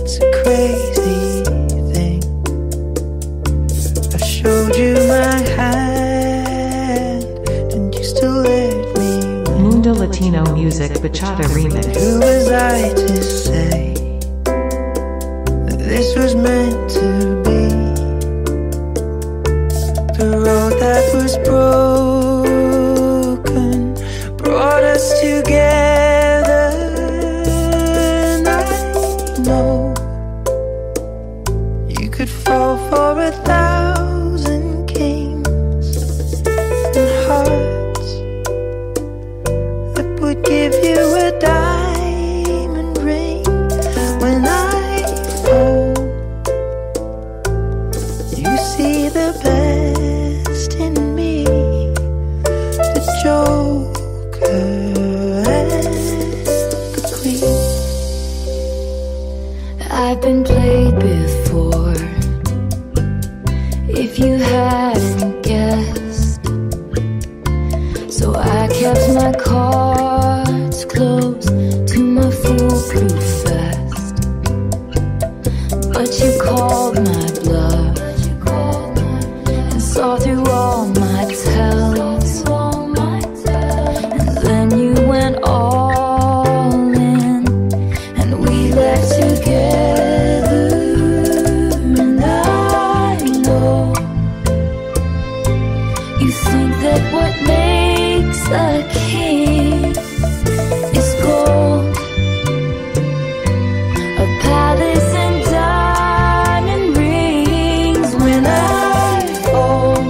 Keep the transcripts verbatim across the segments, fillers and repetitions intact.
it's a crazy thing. I showed you my hand, and you still let me win. Mundo Latino Music Bachata Remix. Who was I to say that this was meant to be? The road that was broken brought us together, and I know you could fall for a thousand kings and hearts that would give you a diamond ring. When I fall, you see the best in me, the Joker and the Queen. I've been played before, if you hadn't guessed, so I kept my cards close to my foolproof vest. But you called my bluff and saw through all my tells, and then you went all in, and we left together. And I know you think that what makes a king is gold, a palace and diamond rings. When I fall,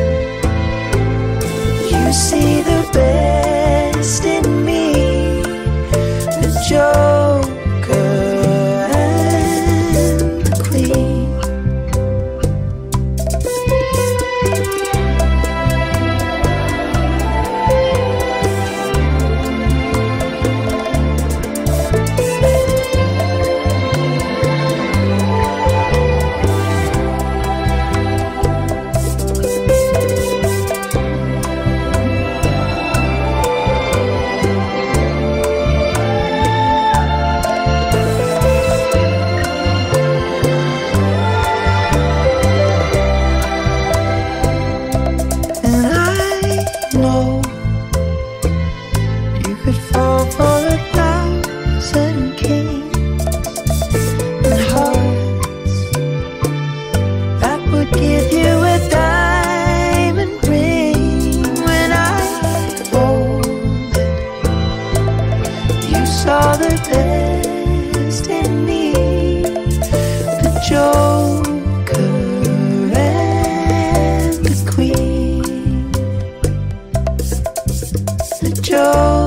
you see the best in me, the Joker and the Queen. And I know you could fall for a thousand kings and hearts that would give you a diamond ring. When I folded, you saw the best in me, the Joker and the Queen, the Joker.